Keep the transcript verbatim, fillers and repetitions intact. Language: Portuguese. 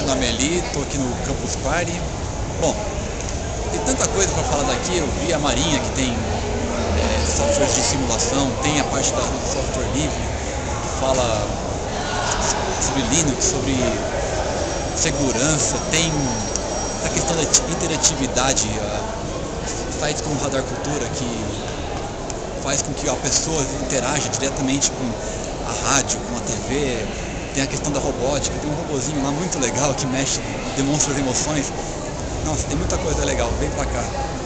na Meli, estou aqui no Campus Party. Bom, tem tanta coisa para falar daqui. Eu vi a Marinha, que tem é, softwares de simulação, tem a parte da, do software livre, que fala sobre Linux, sobre segurança, tem a questão da interatividade, a, sites como Radar Cultura, que faz com que a pessoa interaja diretamente com a rádio, com a T V. Tem a questão da robótica, tem um robozinho lá muito legal que mexe, demonstra as emoções. Nossa, tem muita coisa legal, vem pra cá.